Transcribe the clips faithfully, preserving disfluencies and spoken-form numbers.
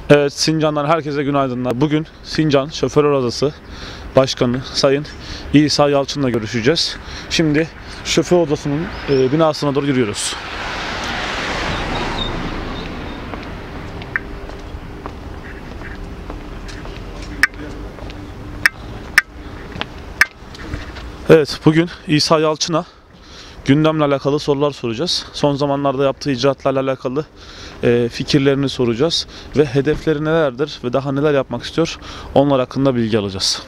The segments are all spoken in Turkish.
Evet, Sincan'dan herkese günaydınlar. Bugün Sincan Şoförler Odası Başkanı Sayın İsa Yalçın'la görüşeceğiz. Şimdi Şoför Odası'nın e, binasına doğru yürüyoruz. Evet, bugün İsa Yalçın'a gündemle alakalı sorular soracağız. Son zamanlarda yaptığı icraatlarla alakalı e, fikirlerini soracağız ve hedefleri nelerdir ve daha neler yapmak istiyor, onlar hakkında bilgi alacağız.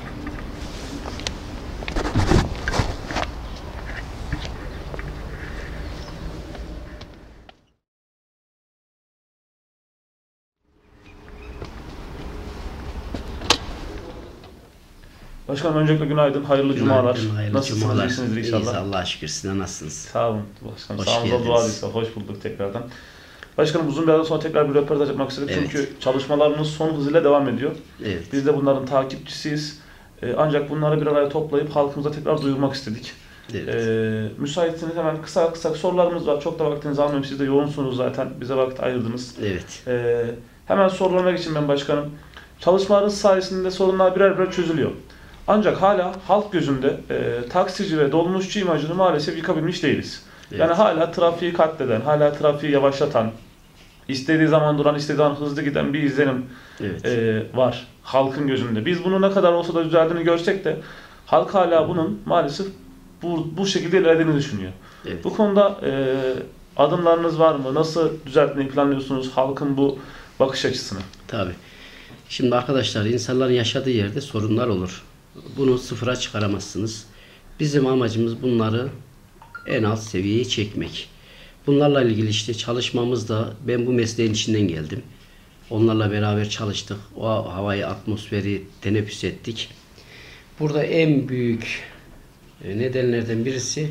Başkanım, öncelikle günaydın, hayırlı Günaydın, cumalar. hayırlı Nasılsınız, cumalar. iyisinizdir inşallah? İyiyiz, Allah'a şükür. Siz de nasılsınız? Sağ olun başkanım, Hoş sağımıza geldiniz. duadıysa hoş bulduk tekrardan. Başkanım, uzun bir aradan sonra tekrar bir röportaj yapmak istedik Evet. çünkü çalışmalarımız son hızıyla devam ediyor. Evet. Biz de bunların takipçisiyiz. Ee, ancak bunları bir araya toplayıp halkımıza tekrar duyurmak istedik. Evet. Ee, müsaitseniz hemen kısa kısa sorularımız var. Çok da vaktinizi almayayım. Siz de yoğunsunuz zaten. Bize vakit ayırdınız. Evet. Ee, hemen sorularıma geçeyim ben başkanım. Çalışmalarınız sayesinde sorunlar birer birer çözülüyor. Ancak hala halk gözünde e, taksici ve dolmuşçu imajını maalesef yıkabilmiş değiliz. Evet. Yani hala trafiği katleden, hala trafiği yavaşlatan, istediği zaman duran, istediği zaman hızlı giden bir izlenim Evet. e, var halkın gözünde. Biz bunu ne kadar olsa da düzeldiğini görsek de halk hala bunun maalesef bu, bu şekilde ilerlediğini düşünüyor. Evet. Bu konuda e, adımlarınız var mı? Nasıl düzeltmeyi planlıyorsunuz halkın bu bakış açısını? Tabii. Şimdi arkadaşlar, insanların yaşadığı yerde sorunlar olur. Bunu sıfıra çıkaramazsınız. Bizim amacımız bunları en alt seviyeye çekmek. Bunlarla ilgili işte çalışmamızda, ben bu mesleğin içinden geldim. Onlarla beraber çalıştık. O havayı, atmosferi teneffüs ettik. Burada en büyük nedenlerden birisi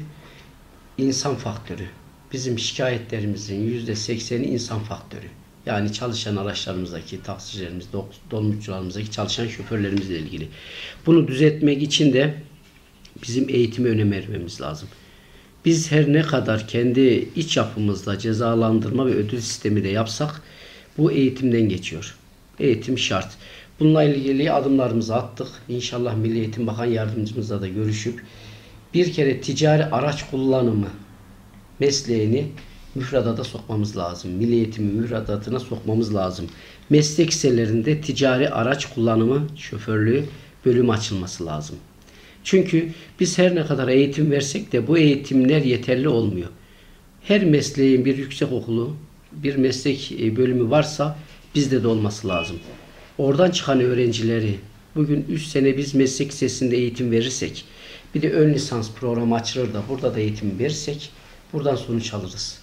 insan faktörü. Bizim şikayetlerimizin yüzde sekseni insan faktörü. Yani çalışan araçlarımızdaki, taksicilerimiz, dolmuşçularımızdaki çalışan şoförlerimizle ilgili. Bunu düzeltmek için de bizim eğitime önem vermemiz lazım. Biz her ne kadar kendi iç yapımızda cezalandırma ve ödül sistemi de yapsak, bu eğitimden geçiyor. Eğitim şart. Bununla ilgili adımlarımızı attık. İnşallah Milli Eğitim Bakan Yardımcımızla da görüşüp bir kere ticari araç kullanımı mesleğini müfredata sokmamız lazım. Milli Eğitimi müfredatına sokmamız lazım. Meslek liselerinde ticari araç kullanımı, şoförlüğü bölüm açılması lazım. Çünkü biz her ne kadar eğitim versek de bu eğitimler yeterli olmuyor. Her mesleğin bir yüksek okulu, bir meslek bölümü varsa bizde de olması lazım. Oradan çıkan öğrencileri bugün üç sene biz meslek lisesinde eğitim verirsek, bir de ön lisans programı açılır da burada da eğitim verirsek buradan sonuç alırız.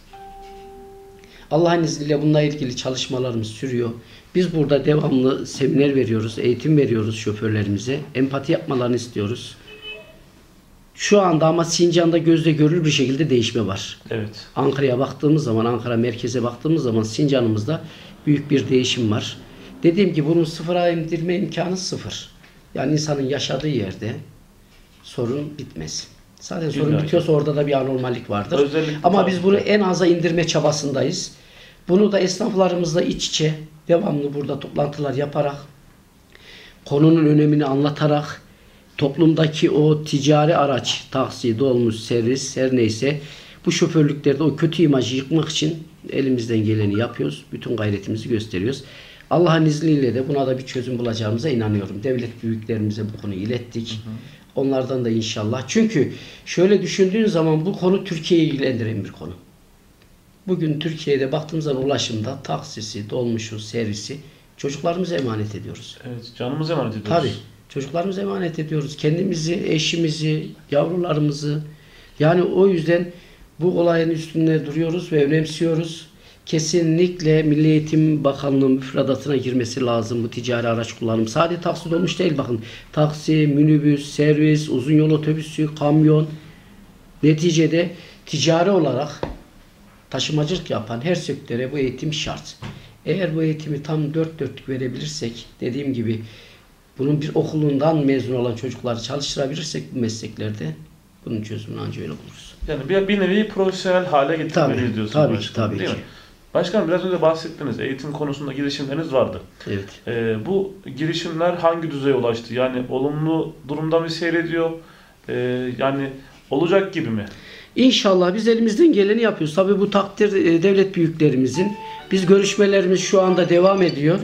Allah'ın izniyle bununla ilgili çalışmalarımız sürüyor. Biz burada devamlı seminer veriyoruz, eğitim veriyoruz şoförlerimize. Empati yapmalarını istiyoruz. Şu anda ama Sincan'da gözle görülür bir şekilde değişme var. Evet. Ankara'ya baktığımız zaman, Ankara merkeze baktığımız zaman Sincan'ımızda büyük bir değişim var. Dediğim gibi bunun sıfıra indirme imkanı sıfır. Yani insanın yaşadığı yerde sorun bitmez. Zaten sorun İlla ki. bitiyorsa orada da bir anormallik vardır. Özellikle Ama tabii. biz bunu en aza indirme çabasındayız. Bunu da esnaflarımızla iç içe devamlı burada toplantılar yaparak, konunun önemini anlatarak, toplumdaki o ticari araç, taksi, dolmuş, servis her neyse bu şoförlüklerde o kötü imajı yıkmak için elimizden geleni yapıyoruz. Bütün gayretimizi gösteriyoruz. Allah'ın izniyle de buna da bir çözüm bulacağımıza inanıyorum. Devlet büyüklerimize bu konuyu ilettik. Hı hı. Onlardan da inşallah. Çünkü şöyle düşündüğün zaman bu konu Türkiye'yi ilgilendiren bir konu. Bugün Türkiye'de baktığımız zaman ulaşımda taksisi, dolmuşu, servisi çocuklarımıza emanet ediyoruz. Evet, canımızı emanet ediyoruz. Tabii. Çocuklarımıza emanet ediyoruz. Kendimizi, eşimizi, yavrularımızı. Yani o yüzden bu olayın üstünde duruyoruz ve önemsiyoruz. Kesinlikle Milli Eğitim Bakanlığı müfredatına girmesi lazım bu ticari araç kullanımı. Sadece taksi dolmuş değil bakın. Taksi, minibüs, servis, uzun yol otobüsü, kamyon. Neticede ticari olarak taşımacılık yapan her sektöre bu eğitim şart. Eğer bu eğitimi tam dört dörtlük verebilirsek, dediğim gibi bunun bir okulundan mezun olan çocukları çalıştırabilirsek bu mesleklerde bunun çözümünü ancak öyle buluruz. Yani bir, bir nevi profesyonel hale getirmeliyiz diyorsunuz. Tabii ki, başkanım, tabii değil ki. mi? Başkanım biraz önce bahsettiniz. Eğitim konusunda girişimleriniz vardı. Evet. Ee, bu girişimler hangi düzeye ulaştı? Yani olumlu durumda mı seyrediyor? Ee, yani olacak gibi mi? İnşallah biz elimizden geleni yapıyoruz. Tabii bu takdir e, devlet büyüklerimizin. Biz görüşmelerimiz şu anda devam ediyor.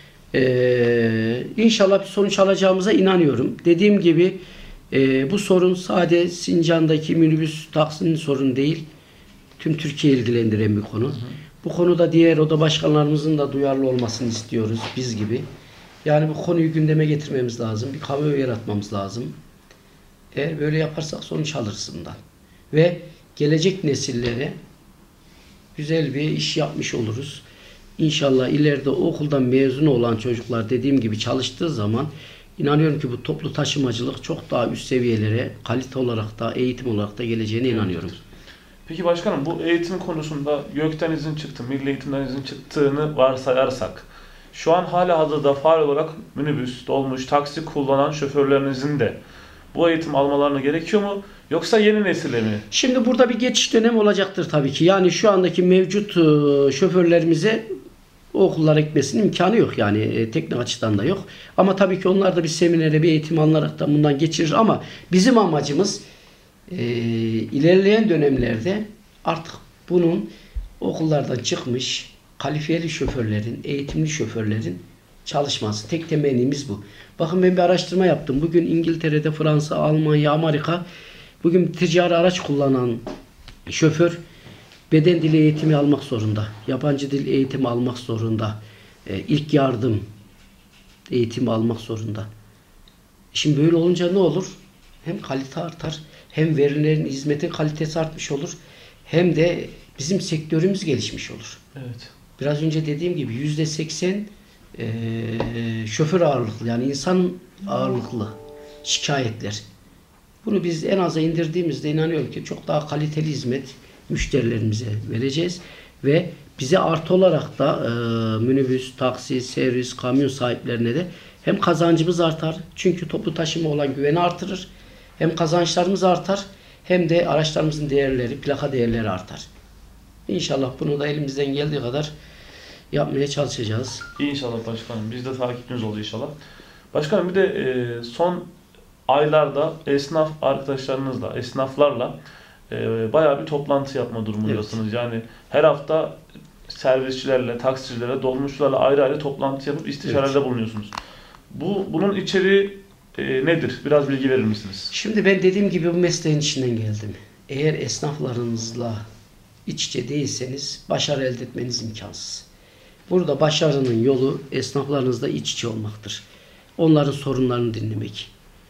Ee, İnşallah bir sonuç alacağımıza inanıyorum. Dediğim gibi e, bu sorun sadece Sincan'daki minibüs taksinin sorunu değil. Tüm Türkiye ilgilendiren bir konu. Hı hı. Bu konuda diğer oda başkanlarımızın da duyarlı olmasını istiyoruz biz gibi. Yani bu konuyu gündeme getirmemiz lazım. Bir kamuoyu yaratmamız lazım. Eğer böyle yaparsak sonuç alırız bundan. Ve gelecek nesillere güzel bir iş yapmış oluruz. İnşallah ileride o okuldan mezun olan çocuklar dediğim gibi çalıştığı zaman inanıyorum ki bu toplu taşımacılık çok daha üst seviyelere kalite olarak da eğitim olarak da geleceğine inanıyorum. Peki başkanım bu eğitim konusunda YÖK'ten izin çıktı, Milli Eğitim'den izin çıktığını varsayarsak şu an hala hazırda faal olarak minibüs, dolmuş, taksi kullanan şoförlerinizin de bu eğitim almalarına gerekiyor mu? Yoksa yeni nesile mi? Şimdi burada bir geçiş dönemi olacaktır tabii ki. Yani şu andaki mevcut şoförlerimize o okullara gitmesinin imkanı yok. Yani e, teknik açıdan da yok. Ama tabii ki onlar da bir seminere, bir eğitim alınarak da bundan geçirir. Ama bizim amacımız e, ilerleyen dönemlerde artık bunun okullardan çıkmış kalifiyeli şoförlerin, eğitimli şoförlerin çalışması. Tek temennimiz bu. Bakın ben bir araştırma yaptım. Bugün İngiltere'de, Fransa, Almanya, Amerika bugün ticari araç kullanan şoför beden dili eğitimi almak zorunda. Yabancı dil eğitimi almak zorunda. E, ilk yardım eğitimi almak zorunda. Şimdi böyle olunca ne olur? Hem kalite artar, hem verilerin, hizmetin kalitesi artmış olur. Hem de bizim sektörümüz gelişmiş olur. Evet. Biraz önce dediğim gibi yüzde seksen e, şoför ağırlıklı, yani insan ağırlıklı şikayetler. Bunu biz en aza indirdiğimizde inanıyorum ki çok daha kaliteli hizmet müşterilerimize vereceğiz ve bize artı olarak da e, minibüs, taksi, servis, kamyon sahiplerine de hem kazancımız artar, çünkü toplu taşıma olan güveni artırır, hem kazançlarımız artar, hem de araçlarımızın değerleri, plaka değerleri artar. İnşallah bunu da elimizden geldiği kadar yapmaya çalışacağız. İnşallah başkanım. Biz de takipçiniz oldu inşallah. Başkanım bir de e, son aylarda esnaf arkadaşlarınızla, esnaflarla e, bayağı bir toplantı yapma durumundasınız. Evet. Yani her hafta servisçilerle, taksicilerle, dolmuşlarla ayrı ayrı toplantı yapıp istişarelerde evet. bulunuyorsunuz. Bu bunun içeriği e, nedir? Biraz bilgi verir misiniz? Şimdi ben dediğim gibi bu mesleğin içinden geldim. Eğer esnaflarınızla iç içe değilseniz başarı elde etmeniz imkansız. Burada başarının yolu esnaflarınızla iç içe olmaktır. Onların sorunlarını dinlemek,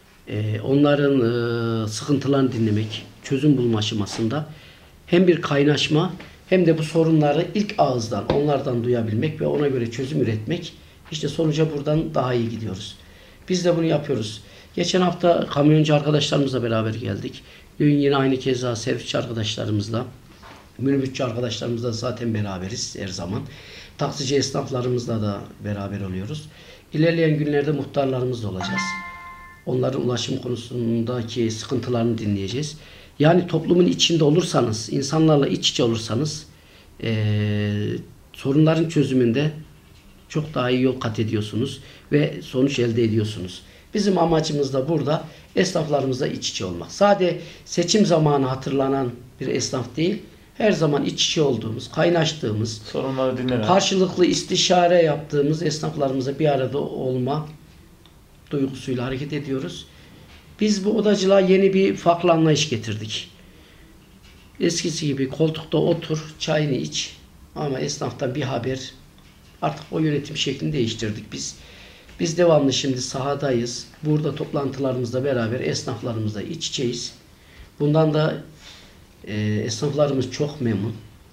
onların sıkıntılarını dinlemek, çözüm bulma aşamasında hem bir kaynaşma hem de bu sorunları ilk ağızdan onlardan duyabilmek ve ona göre çözüm üretmek. İşte sonuca buradan daha iyi gidiyoruz. Biz de bunu yapıyoruz. Geçen hafta kamyoncu arkadaşlarımızla beraber geldik. Dün yine aynı keza servisçi arkadaşlarımızla, minibüsçü arkadaşlarımızla zaten beraberiz her zaman. Taksici esnaflarımızla da beraber oluyoruz. İlerleyen günlerde muhtarlarımızla olacağız. Onların ulaşım konusundaki sıkıntılarını dinleyeceğiz. Yani toplumun içinde olursanız, insanlarla iç içe olursanız ee, sorunların çözümünde çok daha iyi yol kat ediyorsunuz ve sonuç elde ediyorsunuz. Bizim amacımız da burada esnaflarımızla iç içe olmak. Sadece seçim zamanı hatırlanan bir esnaf değil, her zaman iç içe olduğumuz, kaynaştığımız, sorunları dinlenen, karşılıklı istişare yaptığımız esnaflarımıza bir arada olma duygusuyla hareket ediyoruz. Biz bu odacılığa yeni bir farklı anlayış getirdik. Eskisi gibi koltukta otur, çayını iç ama esnaftan bir haber. Artık o yönetim şeklini değiştirdik biz. Biz devamlı şimdi sahadayız. Burada toplantılarımızla beraber esnaflarımızla iç içeyiz. Bundan da e, esnaflarımız çok memnun.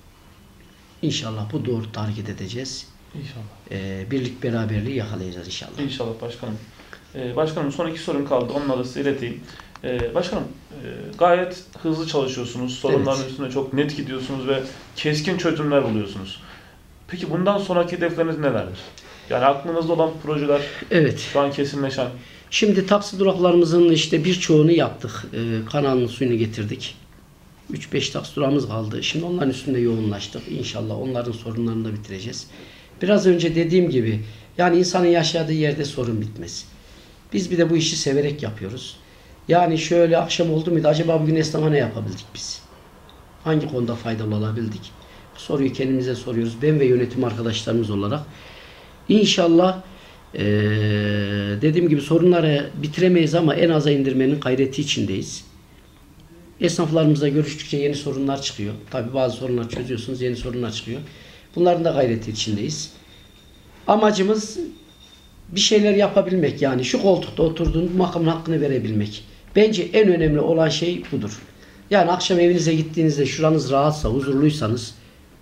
İnşallah bu doğrultuda hareket edeceğiz. İnşallah. E, birlik beraberliği yakalayacağız inşallah. İnşallah başkanım. Ee, başkanım son iki sorum kaldı. Onları da size ileteyim. Ee, başkanım e, gayet hızlı çalışıyorsunuz. Sorunların evet. üstüne çok net gidiyorsunuz ve keskin çözümler buluyorsunuz. Peki bundan sonraki hedefleriniz nelerdir? Yani aklınızda olan projeler, evet. şu an kesinleşen. Şimdi taksi duraklarımızın işte birçoğunu yaptık. Ee, kanalının suyunu getirdik. üç beş taksi durağımız kaldı. Şimdi onların üstünde yoğunlaştık. İnşallah onların sorunlarını da bitireceğiz. Biraz önce dediğim gibi yani insanın yaşadığı yerde sorun bitmez. Biz bir de bu işi severek yapıyoruz. Yani şöyle akşam oldu muydu acaba bugün esnafa ne yapabildik biz? Hangi konuda faydalı olabildik? Bu soruyu kendimize soruyoruz. Ben ve yönetim arkadaşlarımız olarak. İnşallah ee, dediğim gibi sorunları bitiremeyiz ama en aza indirmenin gayreti içindeyiz. Esnaflarımızla görüştükçe yeni sorunlar çıkıyor. Tabii bazı sorunlar çözüyorsunuz, yeni sorunlar çıkıyor. Bunların da gayreti içindeyiz. Amacımız bir şeyler yapabilmek, yani şu koltukta oturduğun makamın hakkını verebilmek. Bence en önemli olan şey budur. Yani akşam evinize gittiğinizde şuranız rahatsa, huzurluysanız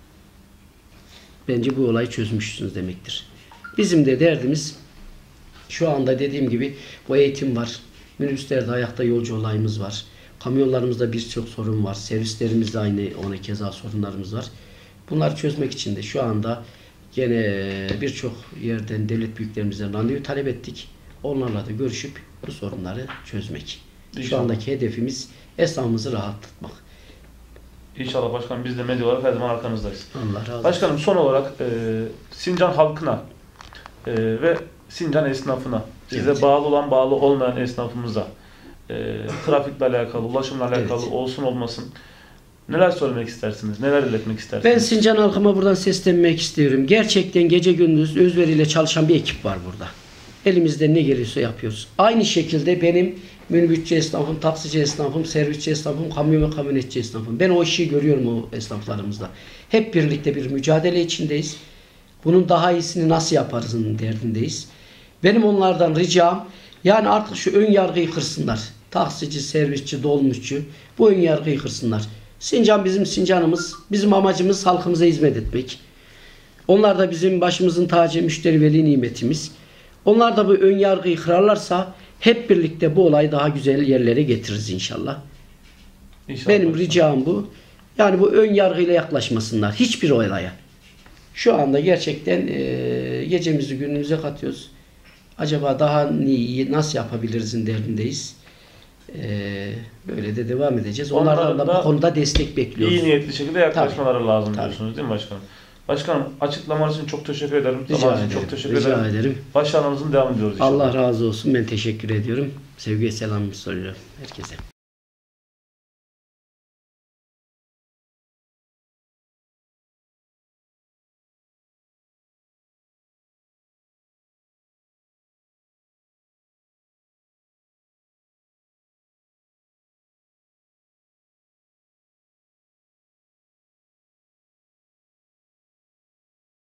bence bu olayı çözmüşsünüz demektir. Bizim de derdimiz şu anda dediğim gibi bu eğitim var. Minibüslerde ayakta yolcu olayımız var. Kamyonlarımızda birçok sorun var. Servislerimizde aynı ona keza sorunlarımız var. Bunları çözmek için de şu anda gene birçok yerden devlet büyüklerimizden randevu talep ettik. Onlarla da görüşüp bu sorunları çözmek. İnşallah. Şu andaki hedefimiz esnafımızı rahatlatmak. İnşallah başkanım, biz de medya olarak her zaman arkanızdayız. Allah razı olsun. Başkanım, son olarak e, Sincan halkına e, ve Sincan esnafına, size Evet. bağlı olan bağlı olmayan esnafımıza e, trafikle alakalı, ulaşımla alakalı Evet. olsun olmasın neler söylemek istersiniz? Neler iletmek istersiniz? Ben Sincan halkıma buradan seslenmek istiyorum. Gerçekten gece gündüz özveriyle çalışan bir ekip var burada. Elimizden ne geliyorsa yapıyoruz. Aynı şekilde benim minibüsçü esnafım, taksici esnafım, servisçi esnafım, kamyon ve kamyonetçi esnafım. Ben o işi görüyorum o esnaflarımızda. Hep birlikte bir mücadele içindeyiz. Bunun daha iyisini nasıl yaparızın derdindeyiz. Benim onlardan ricam, yani artık şu ön yargıyı kırsınlar. Taksici, servisçi, dolmuşçu bu ön yargıyı kırsınlar. Sincan bizim Sincanımız, bizim amacımız halkımıza hizmet etmek. Onlar da bizim başımızın tacı, müşteri veli nimetimiz. Onlar da bu ön yargıyı kırarlarsa hep birlikte bu olayı daha güzel yerlere getiririz inşallah. İnşallah Benim başkanım. ricam bu. Yani bu ön yargıyla yaklaşmasınlar hiçbir olaya. Şu anda gerçekten e, gecemizi günümüze katıyoruz. Acaba daha iyi nasıl yapabilirizin derdindeyiz. E, böyle de devam edeceğiz. Onlardan Onların da da bu konuda destek bekliyoruz. İyi niyetli şekilde yaklaşmaları lazım Tabii. diyorsunuz değil mi başkanım? Başkanım, açıklamanız için çok teşekkür ederim. Rica Zamanınız için ederim. çok teşekkür Rica ederim. ederim. Başarılarınızın devam ediyoruz inşallah. Allah razı olsun. Ben teşekkür ediyorum. Sevgi ve selam söylüyorum herkese.